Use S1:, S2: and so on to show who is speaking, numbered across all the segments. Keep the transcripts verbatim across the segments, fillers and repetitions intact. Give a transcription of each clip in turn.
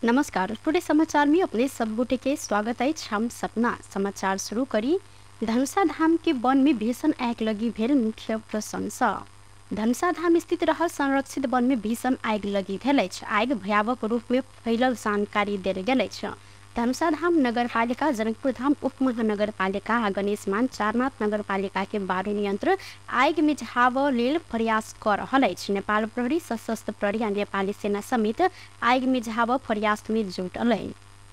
S1: नमस्कार। टुडे समाचार में अपने सब गोटे के स्वागत है। हम सपना समाचार शुरू करी। धनुषा धाम के वन में भीषण आग लगी भेल मुख्य प्रशंसा। धनुषा धाम स्थित रहल संरक्षित वन में भीषण आग लगी भेल अछि। आग भयावह रूप में फैलल जानकारी देल गेल अछि। धनुषा धाम नगर पालिका, जनकपुर धाम उप महानगर पालिका आ गणेश मान चारनाथ नगर पालिका के बारू नियंत्रण आग मिझाव लेल प्रयास कर रहल अछि। नेपाल प्रहरी, सशस्त्र प्रहरी आ नेपाली सेना समेत आग मिझाव प्रयास में जुटल अछि।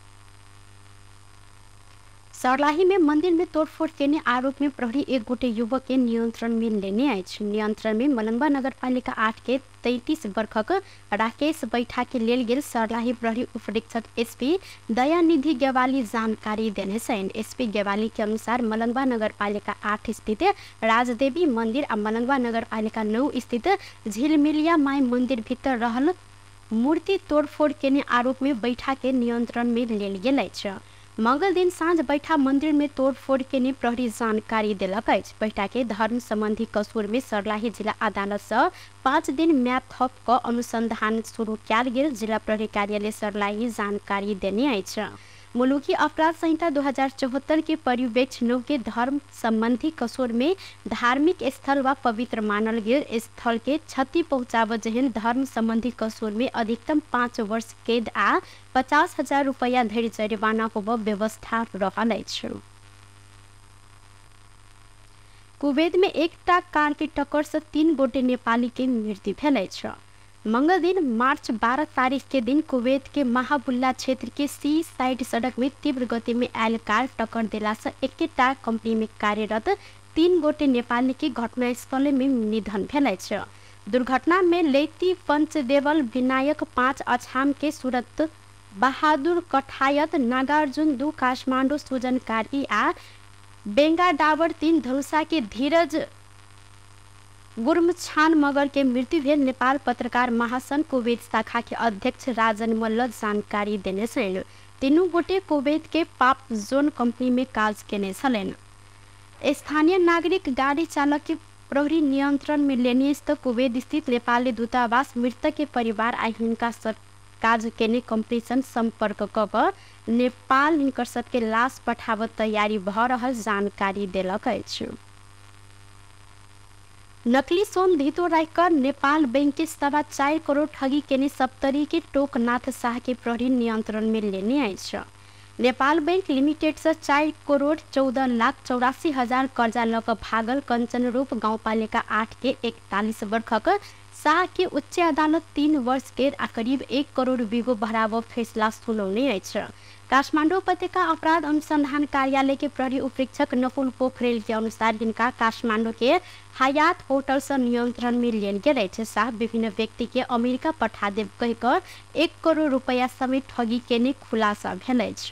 S1: सर्लाही में मंदिर में तोड़फोड़ केने आरोप में प्रहरी एक गोटे युवक के नियंत्रण में लेने अछि। नियंत्रण में मलंगवा नगर पालिका आठ के तैंतीस वर्षक राकेश बैठा के लेल गेल। सर्लाही प्रहरी उपरीक्षक एसपी दयानिधि गेवाली जानकारी देने छन्। एसपी गेवाली के अनुसार मलंगवा नगर पालिका आठ स्थित राजदेवी मंदिर आ मलंगवा नगर पालिका नौ स्थित झिलमिलिया माई मंदिर भीतर रहल मूर्ति तोड़फोड़ केने आरोप में बैठा के नियंत्रण में लेल गेल अछि। मंगल दिन साँझ बैठा मंदिर में तोड़फोड़ केने प्रहरी जानकारी देलक अछि। बैठा के धर्म संबंधी कसूर में सर्लाही जिला अदालत से पाँच दिन म्याद थप क अनुसंधान शुरू कयल गेल। जिला प्रहरी कार्यालय सर्लाही जानकारी देने अछि। मुलुकी अपराध संहिता दो हजार चौहत्तर के परिवेक्ष नौ के धर्म संबंधी कसूर में धार्मिक स्थल व पवित्र मानल गेल स्थल के क्षति पहुंचाव जहन धर्म संबंधी कसूर में अधिकतम पाँच वर्ष कैद आ पचास हजार रुपया धरि जरिवाना होब व्यवस्था रहल अछि। कुवैत में एकटा कार के टक्कर से तीन गोटे नेपाली के मृत्यु भेल अछि। मंगल दिन मार्च बारह तारीख के दिन कुवैत के महाबुल्ला क्षेत्र के सी साइड सड़क में तीव्र गति में आयल कार टक्कर देला से एकेटा कंपनी में कार्यरत तीन गोटे नेपाली के घटनास्थल में निधन भेल अछि। दुर्घटना में लैती पंचदेवल विनायक पाँच अछाम के सूरत बहादुर कठायत नागार्जुन दू काठमांडू सुजनकारी आ बेंगा डाबर तीन धनुषा के धीरज गुरमछान मगर के मृत्यु भेल। नेपाल पत्रकार महासंघ कुवैत शाखा के अध्यक्ष राजन मल्ल जानकारी देने छन्। तीनू गोटे कुवैत के पाप जोन कंपनी में काज केने छलैन। स्थानीय नागरिक गाड़ी चालक के प्रहरी नियंत्रण में लेने तो कुवैत स्थित नेपाली दूतावास मृतक के परिवार आ हिनका सब काज केने कंपनी सन संपर्क क क नेपाल हिनकर सब के लाश पठावत तैयारी भ रहल जानकारी देलक अछि। नकली सोन धितो राखकर नेपाल बैंक के सवा चार करोड़ ठगी केने सप्तरी के टोकनाथ शाह के प्रहरी नियंत्रण में लेने अछि। नेपाल बैंक लिमिटेड से चार करोड़ चौदह लाख चौरासी हजार कर्जा लक भागल कंचनरूप गाउँपालिका आठ के इकतालीस वर्षक शाह के उच्च अदालत तीन वर्ष के आ करीब एक करोड़ बिगो भराव फैसला सुनौने अछि। काठमांडू उपत्यका अपराध अनुसंधान कार्यालय के प्रहरी उपरीक्षक नकुल पोखरेल के अनुसार हिनका काठमांडू के हयात होटल से नियंत्रण में लेल गेल अछि। शाह विभिन्न व्यक्ति के अमेरिका पठा देव कहि कर एक करोड़ रुपया समेत ठगी केने खुलासा भेल अछि।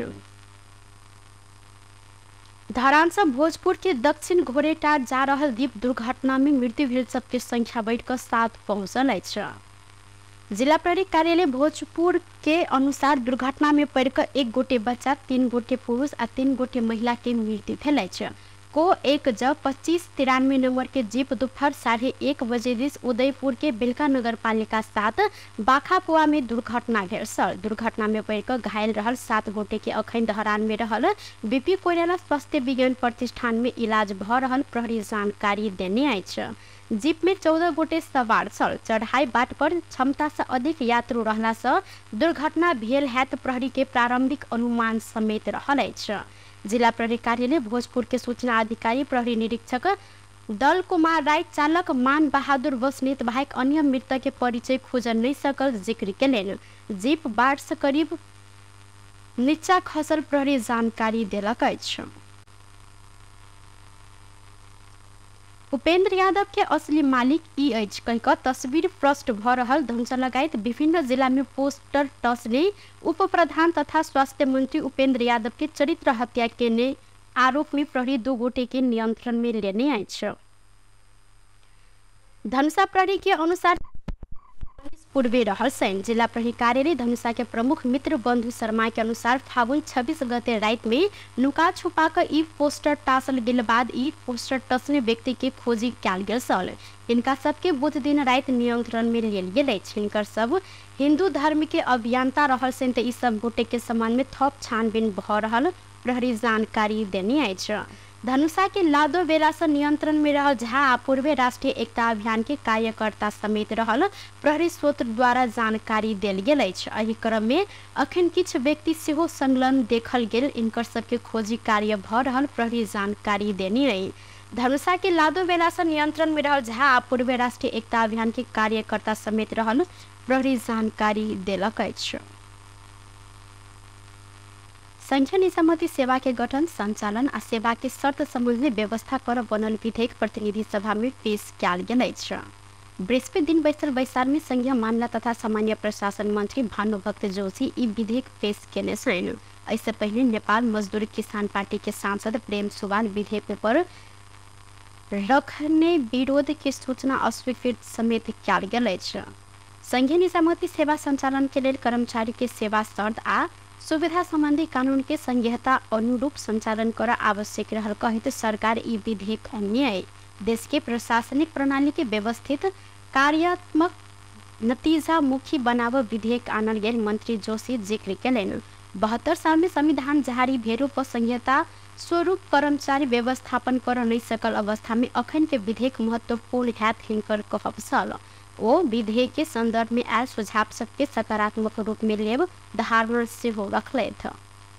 S1: धरान से भोजपुर के दक्षिण घोरेटार जा रहल द्वीप दुर्घटना में मृत्यु भेल सबके संख्या बढ़ कर सात पहुंचल अछि। जिला प्रहरी कार्यालय भोजपुर के अनुसार दुर्घटना में पड़कर एक गोटे बच्चा, तीन गोटे पुरुष आ तीन गोटे महिला के मृत्यु भेल अछि। को एक ज पच्चीस तिरानवे नंबर के जीप दोपहर साढ़े एक बजे दिस उदयपुर के बेलका नगर पालिका सात बाखापुआ में दुर्घटना भेल। सर दुर्घटना में पड़कर घायल रहल सात गोटे के अखन धरान में रहल बीपी कोइराला स्वास्थ्य विज्ञान प्रतिष्ठान में इलाज भ रहल प्रहरी जानकारी देने अछि। जीप में चौदह गोटे सवार छल। चढ़ाई बाट पर क्षमता से अधिक यात्रु रहला से दुर्घटना भेल हैत प्रहरी के प्रारंभिक अनुमान समेत रहल अछि। जिला प्रहरी कार्यालय भोजपुर के सूचना अधिकारी प्रहरी निरीक्षक दल कुमार राय चालक मान बहादुर बस्नेत बाहेक अन्य मृतक के परिचय खोज नहीं सकल जिक्र केलेन। जीप बाट से करीब नीचा खसल प्रहरी जानकारी देलक अछि। उपेंद्र यादव के असली मालिक ई अछि कहि क तस्वीर प्रष्ट भ रहल धनुषा लगायत विभिन्न जिला में पोस्टर टसले उप प्रधान तथा स्वास्थ्य मंत्री उपेंद्र यादव के चरित्र हत्या केने आरोप में प्रहरी दो गोटे के नियंत्रण में लेने अछि। धनुषा प्रहरी के अनुसार पूर्वे रहल सैन। जिला प्रहरी कार्यालय धनुषा के प्रमुख मित्र बंधु शर्मा के अनुसार फागुन छब्बीस गते रात में नुका छुपा कर ई पोस्टर टासल गेल बाद ई पोस्टर टसने व्यक्ति के खोजी कयल गेल सल। इनका सबके बुध दिन रात नियंत्रण में लेल गेल अछि। हिनकर सब हिंदू धर्म के अभियंता रहल सैन त ई सब गोटे के संबंध में थप छानबीन भ रहल प्रहरी जानकारी देने अछि। धनुषा के लादो बेरास नियंत्रण में रहल झा आ पूर्वे राष्ट्रीय एकता अभियान के कार्यकर्ता समेत रहल प्रहरी सूत्र द्वारा जानकारी देल गेल अछि। एहि क्रम में अखन किछु व्यक्ति सेहो संलग्न देखल गेल। इनकर सबके खोजी कार्य भ रहल प्रहरी जानकारी देने रही। धनुषा के लादो बेरास नियंत्रण में रहल झा आ पूर्वे राष्ट्रीय एकता अभियान के कार्यकर्ता समेत रहल प्रहरी जानकारी देलक अछि। संघीय निजामती सेवा के गठन संचालन आ सेवा के शर्त संबंधी व्यवस्था कर बनल विधेयक प्रतिनिधि सभा में पेश कयल गेल अछि। बृहस्पति दिन बैसल बैसार में संघीय मामला तथा सामान्य प्रशासन मंत्री भानुभक्त जोशी ई विधेयक पेश केने छन्। इससे पहले नेपाल मजदूर किसान पार्टी के सांसद प्रेम सुवाल विधेयक पर रखने विरोध की सूचना अस्वीकृत समेत कयल गेल अछि। संघीय निजामती सेवा संचालन के लिए कर्मचारी के सेवा शर्त आ सुविधा संबंधी कानून के संहिता अनुरूप संचालन कर आवश्यक रहल कहित सरकार ई विधेयक न्याय देश के प्रशासनिक प्रणाली के व्यवस्थित कार्यात्मक नतीजा मुखी बनाव विधेयक आनल गेल मंत्री जोशी जिक्र केलनि। बहत्तर साल में संविधान जारी भेरू पर संहिता स्वरूप कर्मचारी व्यवस्थापन कर नहीं सकल अवस्था में अखन के विधेयक महत्वपूर्ण हैत हिनकर कहब छल। ओ विधेयक के संदर्भ में आयल सुझाव सबके सकारात्मक रूप में लेब धारणा सेहो रखलथि।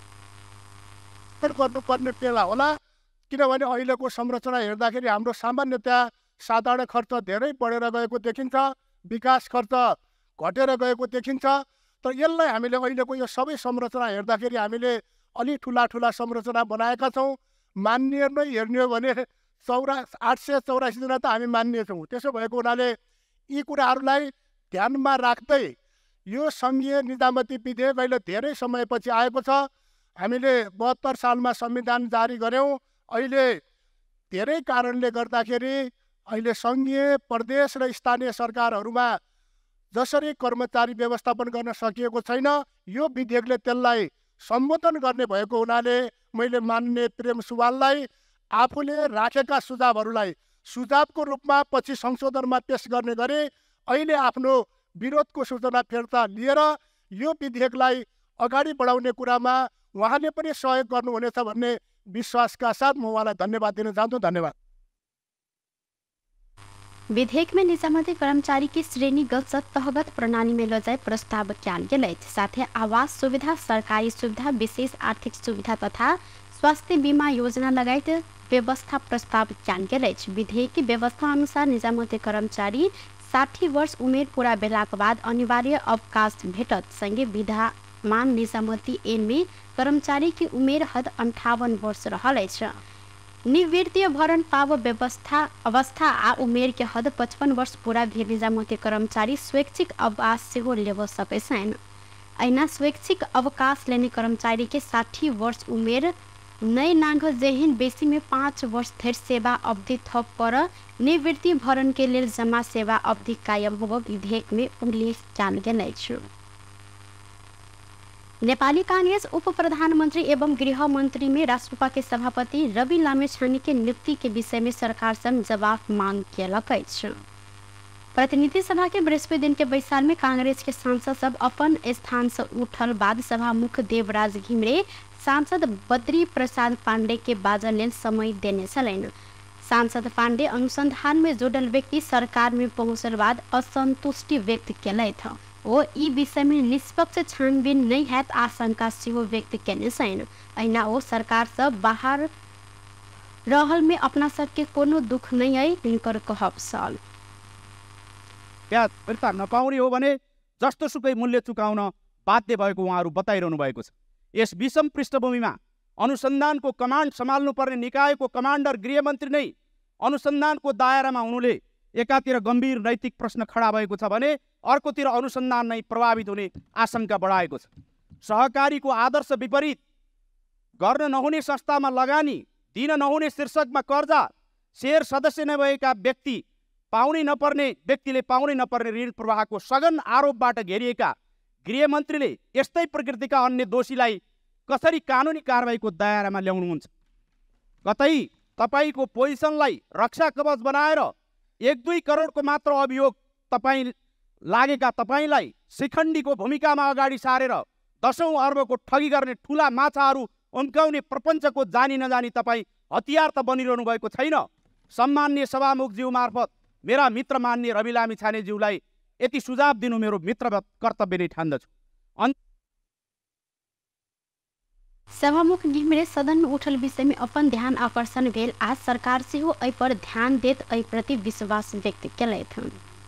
S2: गर्नुपर्ने बेला होला किनभने अहिलेको संरचना हेर्दाखेरि हाम्रो सामान्यतया साधारण खर्च धेरै बढेर गएको देखिन्छ, विकास खर्च घटेर गएको देखिन्छ। तर यसलाई हामीले अहिलेको यो सबै संरचना हेर्दाखेरि हामीले अलि ठुला ठुला संरचना बनाएका छौँ। मान्य नै हेर्ने हो भने चौरा आठ सय चौरासी जना त हामी मान्य छौँ। त्यसो भएको हुनाले यी कुराहरूलाई ध्यानमा राख्दै यो सङ्घीय निजामती विधेयक अहिले धेरै समयपछि आएको छ। हामीले बहत्तर सालमा संविधान जारी गऱ्यौँ। अहिले धेरै कारणले गर्दाखेरि अहिले सङ्घीय प्रदेश र स्थानीय सरकारहरूमा जसरी कर्मचारी व्यवस्थापन गर्न सकिएको छैन, यो विधेयकले त्यसलाई सम्बोधन गर्ने भएको हुनाले मैले मान्य प्रेम सुवाललाई आफूले राखेका सुझावहरूलाई सुझावको रूपमा पछि संशोधनमा पेश गर्ने गरे अहिले आफ्नो विरोधको सूचना फिर्ता लिएर यो विधेयकलाई अगाडि बढाउने कुरामा उहाँले पनि सहयोग गर्नुहुनेछ भन्ने विश्वासका साथ म उहाँलाई धन्यवाद दिन चाहन्छु। धन्यवाद।
S1: विधेयक में निजामती कर्मचारी की श्रेणीगत तहगत प्रणाली में ल जाए प्रस्ताव किया गेल। साथ ही आवास सुविधा, सरकारी सुविधा, विशेष आर्थिक सुविधा तथा स्वास्थ्य बीमा योजना लगायत व्यवस्था प्रस्ताव किया गेल। विधेयक की व्यवस्था अनुसार निजामती कर्मचारी साठी वर्ष उमेर पूरा भेलाक बाद अनिवार्य अवकाश भेटत। संगे विद्यमान निजामती ऐन में कर्मचारी की उमेर हद अंठावन वर्ष रहल अछि। निवृत्ति भरण पाव व्यवस्था अवस्था आ उमेर के हद पचपन वर्ष पूरा भेल निजामती कर्मचारी स्वैच्छिक अवकाश सेहो लेब सकै छन्। अहिना स्वैच्छिक अवकाश लेने कर्मचारी के साठी वर्ष उमेर नई नांग जेहिन बेसी में पाँच वर्ष धरि सेवा अवधि थप पर निवृत्ति भरण के लिए जमा सेवा अवधि कायम होब विधेयक में उल्लेख कयल गेल अछि। नेपाली कांग्रेस उप प्रधानमंत्री एवं गृह मंत्री में राष्ट्रपा के सभापति रवि लामेछाने के नियुक्ति के विषय में सरकार से जवाब मांग केलक अछि। प्रतिनिधि सभा के बृहस्पति दिन के बैसार में कांग्रेस के सांसद सब अपन स्थान से उठल बाद सभामुख देवराज घिमिरे सांसद बद्री प्रसाद पांडे के बाजन लेल समय देने छलैन। सांसद पांडे अनुसंधान में जुड़ल व्यक्ति सरकार में पहुंचल बाद असंतुष्टि व्यक्त केलथि। ओ ई विषय में निष्पक्ष छानबीन नहीं हैत आशंका सेहो व्यक्त केने छन्। अहिना ओ सरकार से बाहर रहल में अपना सबके कोनो दुख नहीं है हिनकर कहब छल।
S3: प्याज फिर्ता नपाउने हो भने जस्तो सुकै मूल्य चुकाउन बाध्य भएको उहाँहरू बताइरहनु भएको छ। यस विषम पृष्ठभूमिमा अनुसन्धानको कमान्ड सम्हाल्नुपर्ने निकायको कमान्डर गृहमन्त्री नै अनुसन्धानको दायरामा हुनुले एकातिर गम्भीर नैतिक प्रश्न खडा भएको छ भने अर्कोतिर अनुसन्धान नै प्रभावित हुने आशंका बढाएको छ। सहकारीको आदर्श विपरीत गर्न नहुने संस्थामा लगानी, दिन नहुने शीर्षकमा कर्जा, शेयर सदस्य नभएका व्यक्ति पाउनै नपर्ने व्यक्तिले पाउनै नपर्ने ऋण प्रवाहको सघन आरोपबाट घेरिएका गृहमन्त्रीले यस्तै प्रकृतिका अन्य दोषीलाई कसरी कानुनी कारबाहीको दायरामा ल्याउनुहुन्छ? कतै तपाईँको पोजिसनलाई रक्षा कवच बनाएर एक दुई करोडको मात्र अभियोग तपाईँ लागेका तपाईँलाई शिखण्डीको भूमिकामा अगाडि सारेर दसौँ अर्बको ठगी गर्ने ठुला माछाहरू उम्काउने प्रपञ्चको जानी नजानी तपाईँ हतियार त बनिरहनु भएको छैन। सम्मान्य सभामुखज्यू मार्फत मेरा मित्र मान्य रवि लामिछानेज्यूलाई यति सुझाव दिनु मेरो मित्र कर्तव्य नै ठान्दछु।
S1: सभामुख घिमिरे सदन में उठल विषय में अपन ध्यान आकर्षण भेल। आज सरकार से हो एहि पर ध्यान देत एहि प्रति विश्वास व्यक्त केलथि।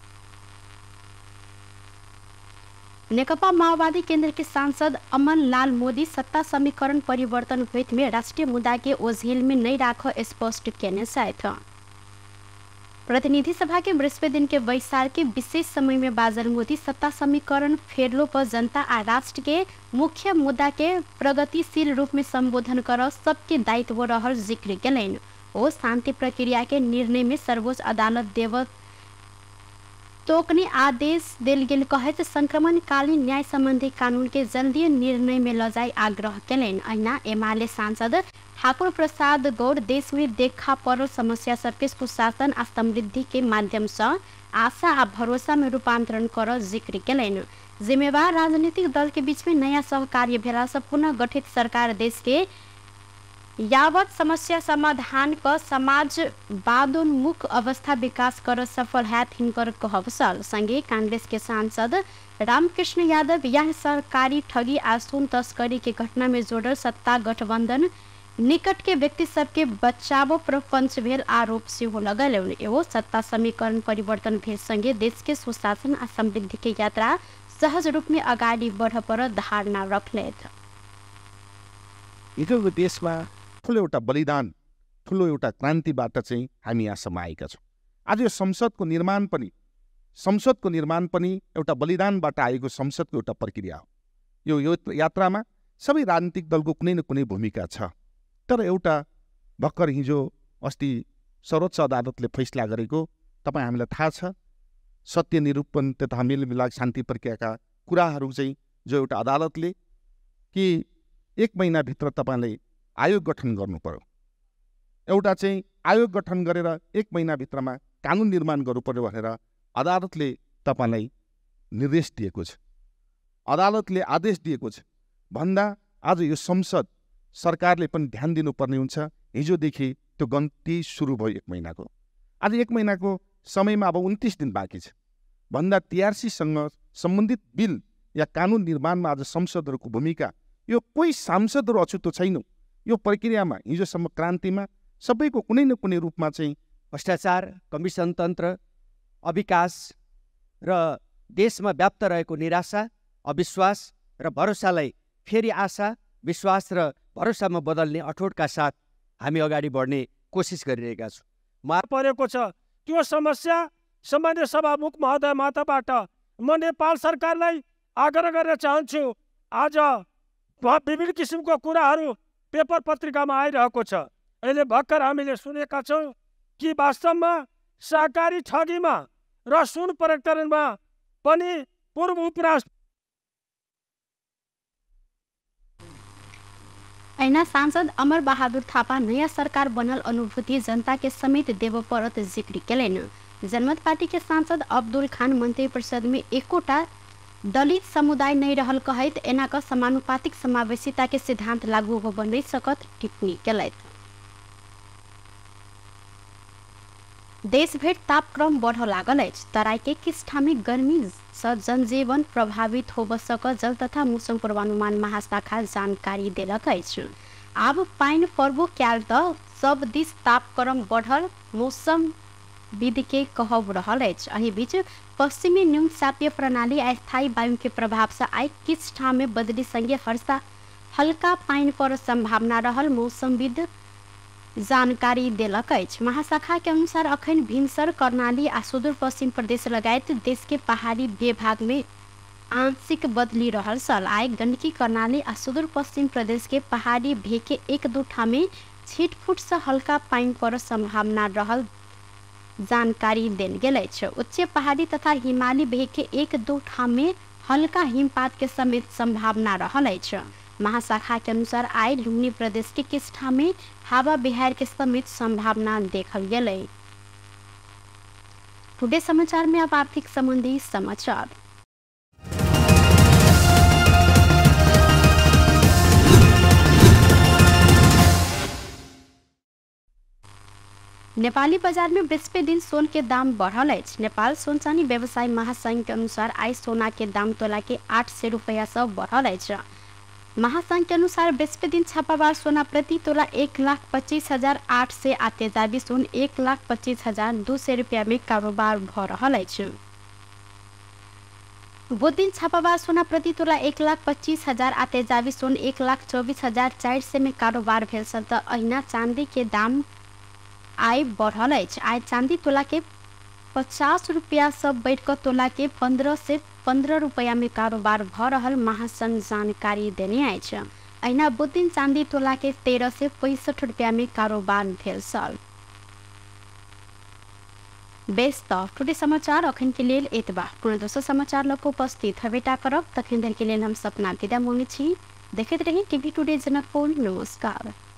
S1: नेकपा माओवादी केंद्र के सांसद अमन लाल मोदी सत्ता समीकरण परिवर्तन हुए में राष्ट्रीय मुद्दा के ओझेल में नहीं राख स्पष्ट कहने साथ प्रतिनिधि सभा के बृहस्पति दिन के वैसार के विशेष समय में बाजल मोदी सत्ता समीकरण फेरलो पर जनता आ राष्ट्र के मुख्य मुद्दा के प्रगतिशील रूप में संबोधन कर सबके दायित्व रहल जिक्र केलैन। ओ शांति प्रक्रिया के निर्णय में सर्वोच्च अदालत देव तोकने आदेश दिल गेल कहत संक्रमणकालीन न्याय संबंधी कानून के जल्दी निर्णय में लजाई आग्रह केलैन। अहिना एमाले सांसद ठाकुर प्रसाद गौड़ देश में देखा पड़ल समस्या सबके सुशासन आ समृद्धि के माध्यम से आशा आ भरोसा में रूपांतरण कर जिक्र केलैन। जिम्मेवार राजनीतिक दल के बीच में नया सहकार्य भेला से पुनः गठित सरकार देश के यावत समस्या समाधान का समाजवादोन्मुख अवस्था विकास कर सफल है हिनकर कहवसल। संगे कांग्रेस के सांसद रामकृष्ण यादव यह सरकारी ठगी आ सोन तस्करी के घटना में जोड़ल सत्ता गठबंधन निकट के व्यक्ति सबके बचाव प्रपंच भेल आरोप से हो लगल। एवं सत्ता समीकरण परिवर्तन भेल संगे देश के सुशासन आ समृद्धि के यात्रा सहज रूप में अगाडि बढ़ पर धारणा रखले।
S4: देशमा ठुलो एउटा बलिदान ठुलो एउटा क्रान्तिबाट चाहिँ हामी यहाँसम्म आएका छौँ। आज यो संसदको निर्माण पनि संसदको निर्माण पनि एउटा बलिदानबाट आएको संसदको एउटा प्रक्रिया हो। यो यो यात्रामा सबै राजनीतिक दलको कुनै न कुनै भूमिका छ। तर एउटा भर्खर हिजो अस्ति सर्वोच्च अदालतले फैसला गरेको तपाईँ हामीलाई थाहा छ, सत्य निरूपण तथा मेलमिलाप शान्ति प्रक्रियाका कुराहरू चाहिँ जो एउटा अदालतले कि एक महिनाभित्र तपाईँले आयोग गठन गर्नु पर्यो, एउटा चाहिँ आयोग गठन गरेर एक महिनाभित्रमा कानुन निर्माण गर्नु पर्यो भनेर अदालतले तपाईँलाई निर्देश दिएको छ, अदालतले आदेश दिएको छ भन्दा आज यो संसद सरकारले पनि ध्यान दिनुपर्ने हुन्छ। हिजोदेखि त्यो गन्ती सुरु भयो एक महिनाको। आज एक महिनाको समयमा अब उन्तिस दिन बाँकी छ भन्दा टिआरसीसँग सम्बन्धित बिल या कानुन निर्माणमा आज संसदहरूको भूमिका यो कोही सांसदहरू अछुतो छैन। यो प्रक्रियामा हिजोसम्म क्रान्तिमा सबैको कुनै न कुनै रूपमा चाहिँ
S5: भ्रष्टाचार, कमिसन तन्त्र, अविकास र देशमा व्याप्त रहेको निराशा, अविश्वास र भरोसालाई फेरि आशा, विश्वास र भरोसामा बदल्ने अठोटका साथ हामी अगाडि बढ्ने कोसिस गरिरहेका छौँ।
S6: मार परेको छ त्यो समस्या सामान्य सभामुख महोदय माताबाट म नेपाल सरकारलाई आग्रह गर्न चाहन्छु। आज विभिन्न किसिमको कुराहरू पेपर पत्रिकामा आइरहेको छ। अहिले भर्खर हामीले सुनेका छौँ कि वास्तवमा सहकारी ठगीमा र सुन प्रकरणमा पनि पूर्व उपराष्ट्र
S1: ऐना सांसद अमर बहादुर थापा नया सरकार बनल अनुभूति जनता के समेत देव परत जिक्र केलैन। जनमत पार्टी के सांसद अब्दुल खान मंत्री परिषद में एकोटा दलित समुदाय नहीं रहल कहत एना का समानुपातिक समावेशिता के सिद्धांत लागू हो बन सकत टिप्पणी केलैथ। देश भर तापक्रम बढ़ लागल अछि। तराई के किस ठामी गर्मी से जनजीवन प्रभावित हो सक जल तथा मौसम पूर्वानुमान महाशाखा जानकारी देलक अछि। आब पाइन पर्वो क्याल त सब दिस तापक्रम बढ़ल मौसम विधि के कहब रहल अछि। अही बीच पश्चिमी न्यून चापीय प्रणाली अस्थायी वायु के प्रभाव से आई किस ठाम में बदली संगे हर्षा हल्का पाइन पर संभावना रहल मौसमविद जानकारी देलक अछि। महाशाखा के अनुसार अखन भिनसर कर्णाली आ सुदूर पश्चिम प्रदेश लगायत देश के पहाड़ी भूभाग में आंशिक बदली रहल सल। आय गंडकी कर्णाली आ सुदूर पश्चिम प्रदेश के पहाड़ी भेग के एक दो ठाम में छिटफुट से हल्का पाइन पर संभावना रहल जानकारी देल गेल अछि। उच्च पहाड़ी तथा हिमालयी भेग के एक दो ठाम में हल्का हिमपात के समेत संभावना रहल अछि। महाशाखा के अनुसार आइ लुम्बिनी प्रदेश के किछ ठाम में हवा बिहार के समेत संभावना देखल गेल है। टुडे समाचार में अब आर्थिक संबंधी समाचार। नेपाली बाजार में बृहस्पति दिन सोन के दाम बढ़ल अछि। नेपाल सोन चांदी व्यवसाय महासंघ के अनुसार आई सोना के दाम तोला के आठ सौ रुपया से बढ़ल अछि। महासंघ के अनुसार बृहस्पति दिन छापावार सोना प्रति तोला एक लाख पच्चीस हजार आठ से आ तेजाबी सोन एक लाख पच्चीस हजार दो सौ रुपया में कारोबार भ रहल अछि। बुध दिन छापावार सोना प्रति तोला एक लाख पच्चीस हजार आ तेजाबी सोन एक लाख चौबीस हजार चार सौ में कारोबार भेल छल त अहिना चांदी के दाम आई बढ़ल अछि। आई चांदी तोला के पचास रुपया से बढ़ कर तोला के पंद्रह से पंद्रह रुपया में कारोबार भ रहल महासंघ जानकारी देने अछि। अहिना बुध दिन चांदी तोला के तेरह से पैंसठ रुपया में कारोबार भेल छल। बेस त टुडे समाचार अखन के लेल एतबा। पूर्ण दोसर समाचार लग उपस्थित हेबेटा करब तखन धरि के लेल हम सपना विदा मांगे छी। देखैत रही टीवी टुडे जनकपुर। नमस्कार।